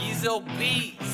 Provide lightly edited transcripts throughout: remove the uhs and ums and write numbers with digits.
Yeezo Beats.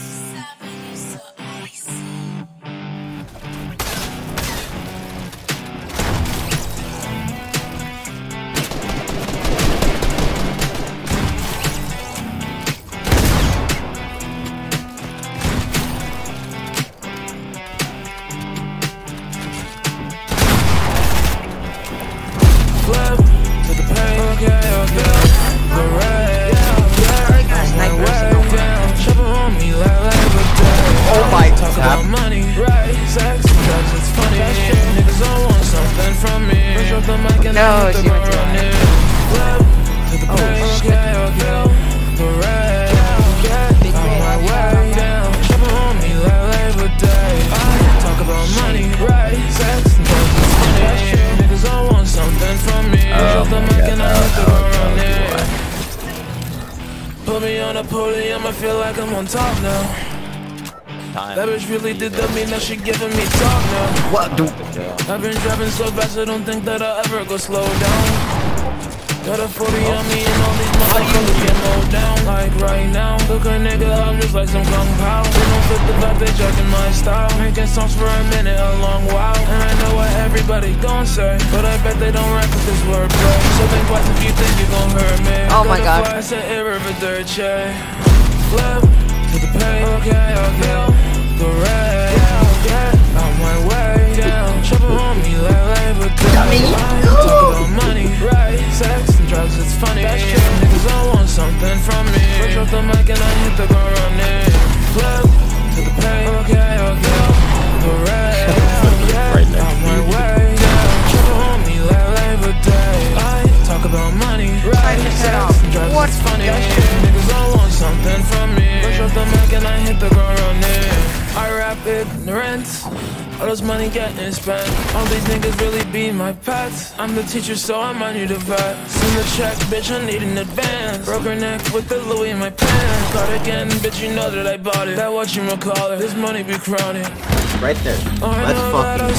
Flip to the pain, okay. The red, my way down. Chopper on me like Labor Day. Oh my Talk about money, right? Sex, drugs, it's funny. Niggas all want something from me. Push up the mic and I hit the ground running. Flip to the pain, okay. The red, my way down. Chopper on me like Labor Day. Talk about money, right? Sex, drugs, it's funny. Niggas all want something from me. Push up the mic and I hit the ground running. Put me on a podium, I feel like I'm on top now. That bitch really did that, mean that she giving me talk now. What? I've been driving so fast, I don't think that I'll ever go slow down. Got a 40 on me and all these motherfuckers get mowed down. Like right now, look a nigga up just like some kung pao. They don't fit the vibe, they judging my style. Making songs for a minute, a long while. And I know what everybody gon' say, but I bet they don't rap with this wordplay. So think twice if you think you gon' hurt me. Oh my god. I said irreverdice. Flip to the pain, okay. The red, on my way down. Chopper on me like Labor Day. Talk about money, right? Sex and drugs, it's funny. Niggas all want something from me. Push up the mic and I hit the ground running. Flip to the pain, okay. The red, on my way down. Chopper on me like Labor Day. Talk about money, right? Sex and drugs, it's funny. Niggas all want something from me. Push up the mic and I hit the ground running. I rap ignorance, all this money getting spent. All these niggas really be my pets. I'm the teacher, so I might need a vet. Send the check, bitch, I need an advance. Broke her neck with the Louis in my pants. Cardigan, bitch, you know that I bought it. That what you call it, this money be crowded. Right there. Let's fucking.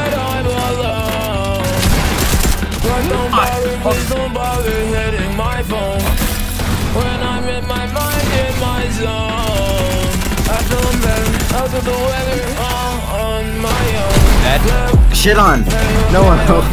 But don't bother, please don't bother hitting my phone. When I'm in my mind, in my zone, I feel better, out of the weather, on my own. Shit on. No one else.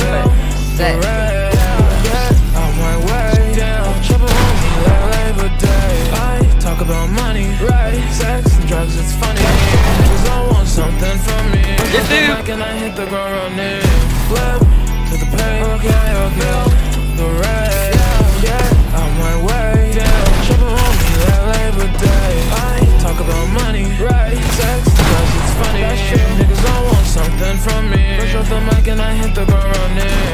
On my way down, chopper on me like Labor Day. I talk about money, right? Sex and drugs, it's funny. Cause I want something from me. Yes, dude. Can I hit the ground running? Flip to the pain, okay. The red, on my way down. Chopper on me like Labor Day. I talk about money, right? Sex, drugs, it's funny. Niggas all want something from me. Push up the mic and I hit the ground running.